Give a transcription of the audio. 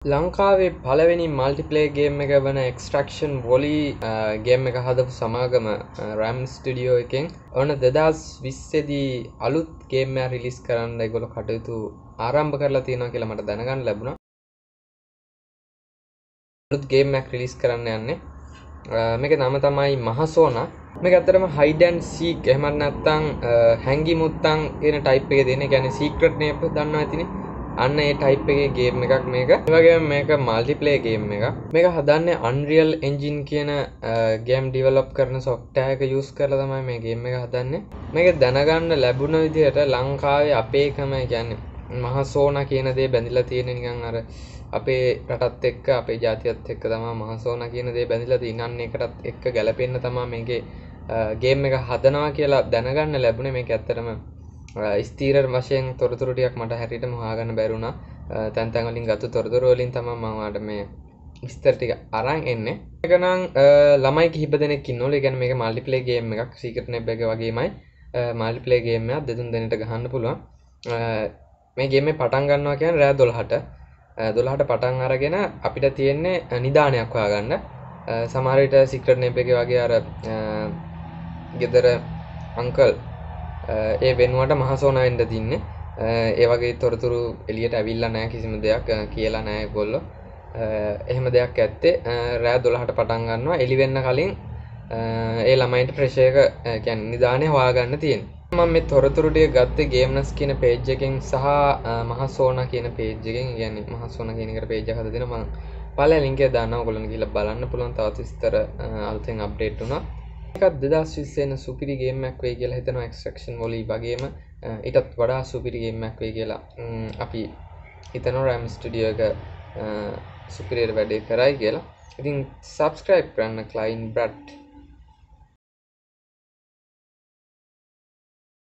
ලංකාවේ පළවෙනි මල්ටිප්ලේ ගේම් එක වන එක්ස්ට්‍රක්ෂන් වොලි ගේම් එක හදපු සමාගම රෑම් ස්ටඩියෝ එකෙන් ඔන්න 2020දී අලුත් ගේම් එකක් රිලීස් කරන්න ඒගොල්ලෝ කටයුතු ආරම්භ කරලා තියෙනවා කියලා මට දැනගන්න ලැබුණා. අලුත් ගේම් එකක් රිලීස් කරන්න යන්නේ. මේකේ නම තමයි මහසෝනා. මේක ඇත්තටම හයිඩ් ඇන්ඩ් සීක් එහෙමත් නැත්නම් හැංගි මුත්තන් කියන ටයිප් එකේ දෙන. ඒ කියන්නේ සීක්‍රට් නේප් දන්නවා ඇතිනේ. අන්න ඒ ටයිප් එකේ ගේම් එකක් මේක. ඒ වගේම මේක මල්ටිප්ලේයර් ගේම් එකක්. මේක හදන්නේ Unreal Engine කියන ගේම් ඩෙවලොප් කරන software එක use කරලා තමයි මේ ගේම් එක හදන්නේ. මේක දැනගන්න ලැබුණ විදිහට ලංකාවේ අපේකම කියන්නේ මහසෝනා කියන දේ බැඳිලා තියෙන නිකන් අර අපේ රටත් එක්ක අපේ ජාතියත් එක්ක තමයි මහසෝනා කියන දේ බැඳිලා තියෙන්නේ. අන්න ඒකටත් එක්ක ගැලපෙන්න තමයි මේකේ ගේම් එක හදනවා කියලා දැනගන්න ලැබුණේ. මේක ඇත්තටම ස්ථීර වශයෙන් තොරතුරු ටිකක් මට හැටියටම හොයාගන්න බැරි වුණා. තැන් තැන් වලින් ගත්ත තොරතුරු වලින් තමයි මම ඔයාලට මේ විස්තර ටික අරන් එන්නේ. මේක නම් ළමයි කිහිප දෙනෙක් ඉන්නවලු. ඒ කියන්නේ මේක මල්ටිප්ලේයර් ගේම් එකක්. සීක්‍රට් නෙබ් එක වගේමයි මල්ටිප්ලේයර් ගේම් එකක්. දෙතුන් දෙනෙක්ට ගහන්න පුළුවන්. මේ ගේම් එක පටන් ගන්නවා කියන්නේ රෑ 12ට. 12ට පටන් අරගෙන අපිට තියෙන්නේ නිදානයක් හොයාගන්න. සමහර විට සීක්‍රට් නෙබ් එකේ වගේ අර ගෙදර අංකල් ඒ වෙනුවට මහසෝනා වෙන්න තින්නේ. ඒ වගේ තොරතුරු එළියට ඇවිල්ලා නැහැ, කිසිම දෙයක් කියලා නැහැ ඒගොල්ලෝ. එහෙම දෙයක් ඇත්තේ රෑ 12ට පටන් ගන්නවා. එළි වෙන්න කලින් ඒ ළමයින්ට ප්‍රෙෂර් එක කියන්නේ නිදානේ හොයාගන්න තියෙනවා. මම මේ තොරතුරු ටික ගත්තේ ගේම්නස් කියන පේජ් එකෙන් සහ මහසෝනා කියන පේජ් එකෙන්. කියන්නේ මහසෝනා කියන එකට පේජ් එකක් හදලා දෙනවා. මම පළවෙනි ලින්ක් එක දානවා. ඔයගොල්ලන් ගිහලා බලන්න පුළුවන්. තවත් විස්තර අලුතෙන් අප්ඩේට් වුණා. එකක් 2020 වෙන සුපිරි ගේම් එකක් වෙයි කියලා හිතනවා. එක්ස්ට්‍රැක්ෂන් වොලි වගේම ඊටත් වඩා සුපිරි ගේම් එකක් වෙයි කියලා අපි හිතනවා. රෑම් ස්ටුඩියෝ එක සුපිරියට වැඩේ කරයි කියලා. ඉතින් subscribe කරන්න ක්ලයින් බ්‍රැඩ්